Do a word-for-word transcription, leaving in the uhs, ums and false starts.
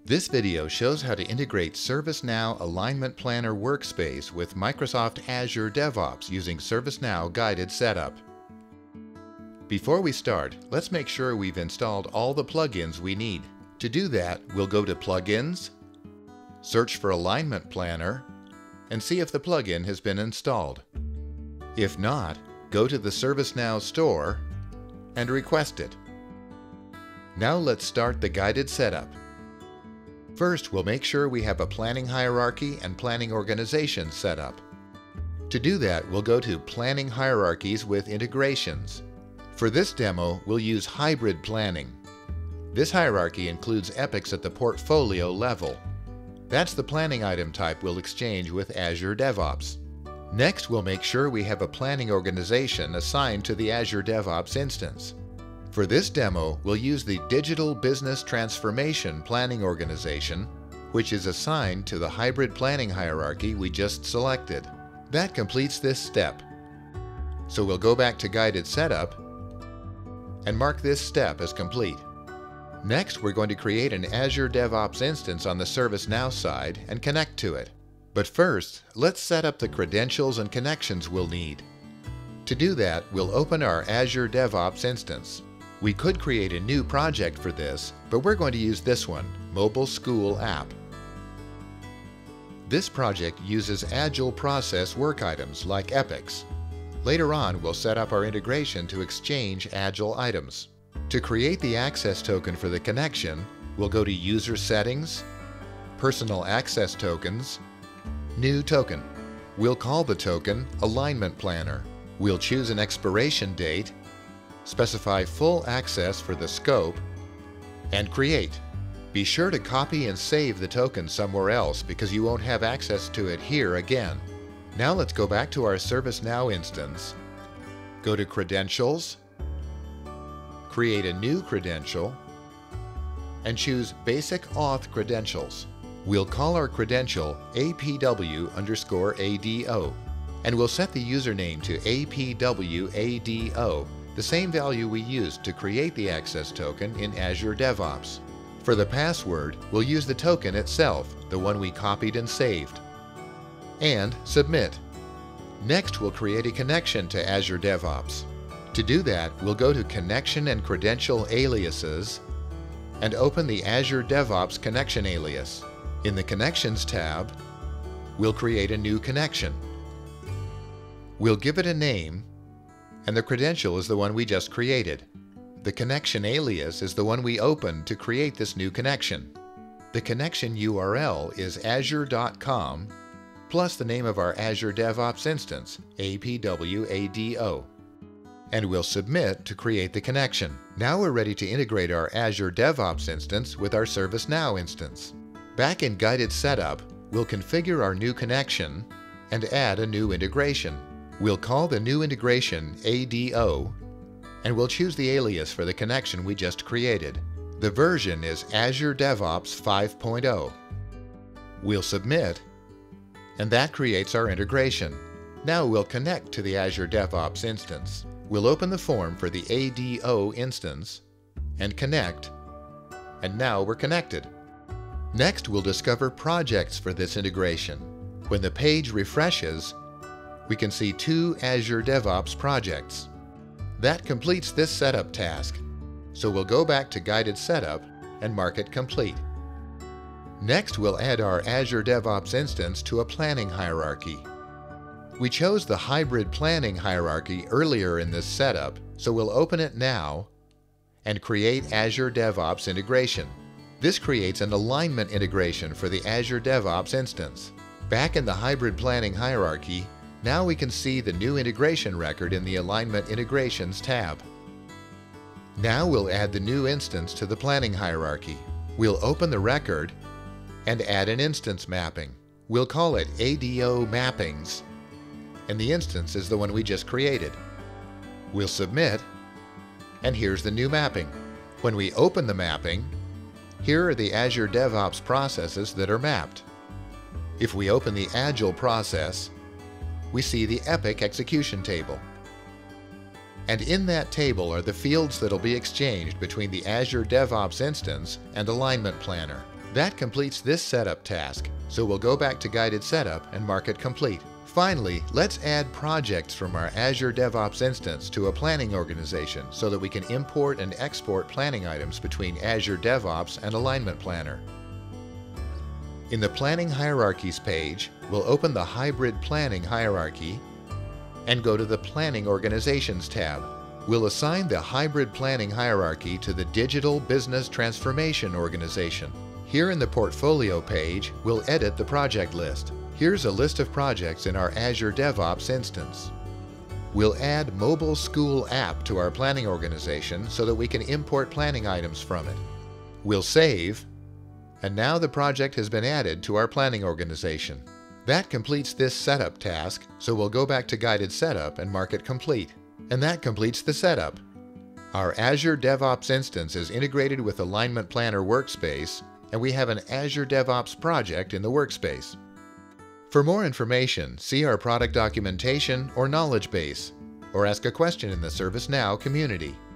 This video shows how to integrate ServiceNow Alignment Planner Workspace with Microsoft Azure DevOps using ServiceNow Guided Setup. Before we start, let's make sure we've installed all the plugins we need. To do that, we'll go to Plugins, search for Alignment Planner, and see if the plugin has been installed. If not, go to the ServiceNow store and request it. Now let's start the guided setup. First, we'll make sure we have a planning hierarchy and planning organization set up. To do that, we'll go to Planning Hierarchies with Integrations. For this demo, we'll use Hybrid Planning. This hierarchy includes epics at the portfolio level. That's the planning item type we'll exchange with Azure DevOps. Next, we'll make sure we have a planning organization assigned to the Azure DevOps instance. For this demo, we'll use the Digital Business Transformation Planning Organization, which is assigned to the Hybrid Planning hierarchy we just selected. That completes this step. So we'll go back to Guided Setup and mark this step as complete. Next, we're going to create an Azure DevOps instance on the ServiceNow side and connect to it. But first, let's set up the credentials and connections we'll need. To do that, we'll open our Azure DevOps instance. We could create a new project for this, but we're going to use this one, Mobile School App. This project uses Agile process work items like epics. Later on, we'll set up our integration to exchange Agile items. To create the access token for the connection, we'll go to User Settings, Personal Access Tokens, New Token. We'll call the token Alignment Planner. We'll choose an expiration date, specify full access for the scope, and create. Be sure to copy and save the token somewhere else because you won't have access to it here again. Now let's go back to our ServiceNow instance, go to Credentials, create a new credential, and choose Basic Auth Credentials. We'll call our credential A P W underscore A D O, and we'll set the username to A P W A D O, the same value we used to create the access token in Azure DevOps. For the password, we'll use the token itself, the one we copied and saved. And Submit. Next, we'll create a connection to Azure DevOps. To do that, we'll go to Connection and Credential Aliases and open the Azure DevOps Connection Alias. In the Connections tab, we'll create a new connection. We'll give it a name, and the credential is the one we just created. The connection alias is the one we opened to create this new connection. The connection U R L is azure dot com plus the name of our Azure DevOps instance, A P W A D O. And we'll submit to create the connection. Now we're ready to integrate our Azure DevOps instance with our ServiceNow instance. Back in Guided Setup, we'll configure our new connection and add a new integration. We'll call the new integration A D O, and we'll choose the alias for the connection we just created. The version is Azure DevOps five point oh. We'll submit, and that creates our integration. Now we'll connect to the Azure DevOps instance. We'll open the form for the A D O instance and connect, and now we're connected. Next, we'll discover projects for this integration. When the page refreshes, we can see two Azure DevOps projects. That completes this setup task, so we'll go back to Guided Setup and mark it complete. Next, we'll add our Azure DevOps instance to a planning hierarchy. We chose the Hybrid Planning hierarchy earlier in this setup, so we'll open it now and create Azure DevOps integration. This creates an alignment integration for the Azure DevOps instance. Back in the Hybrid Planning hierarchy, now we can see the new integration record in the Alignment Integrations tab. Now we'll add the new instance to the planning hierarchy. We'll open the record and add an instance mapping. We'll call it A D O Mappings, and the instance is the one we just created. We'll submit, and here's the new mapping. When we open the mapping, here are the Azure DevOps processes that are mapped. If we open the Agile process, we see the Epic execution table. And in that table are the fields that will be exchanged between the Azure DevOps instance and Alignment Planner. That completes this setup task, so we'll go back to Guided Setup and mark it complete. Finally, let's add projects from our Azure DevOps instance to a planning organization so that we can import and export planning items between Azure DevOps and Alignment Planner. In the Planning Hierarchies page, we'll open the Hybrid Planning hierarchy and go to the Planning Organizations tab. We'll assign the Hybrid Planning hierarchy to the Digital Business Transformation Organization. Here in the Portfolio page, we'll edit the project list. Here's a list of projects in our Azure DevOps instance. We'll add Mobile School App to our planning organization so that we can import planning items from it. We'll save, and now the project has been added to our planning organization. That completes this setup task, so we'll go back to Guided Setup and mark it complete. And that completes the setup. Our Azure DevOps instance is integrated with Alignment Planner Workspace, and we have an Azure DevOps project in the workspace. For more information, see our product documentation or knowledge base, or ask a question in the ServiceNow community.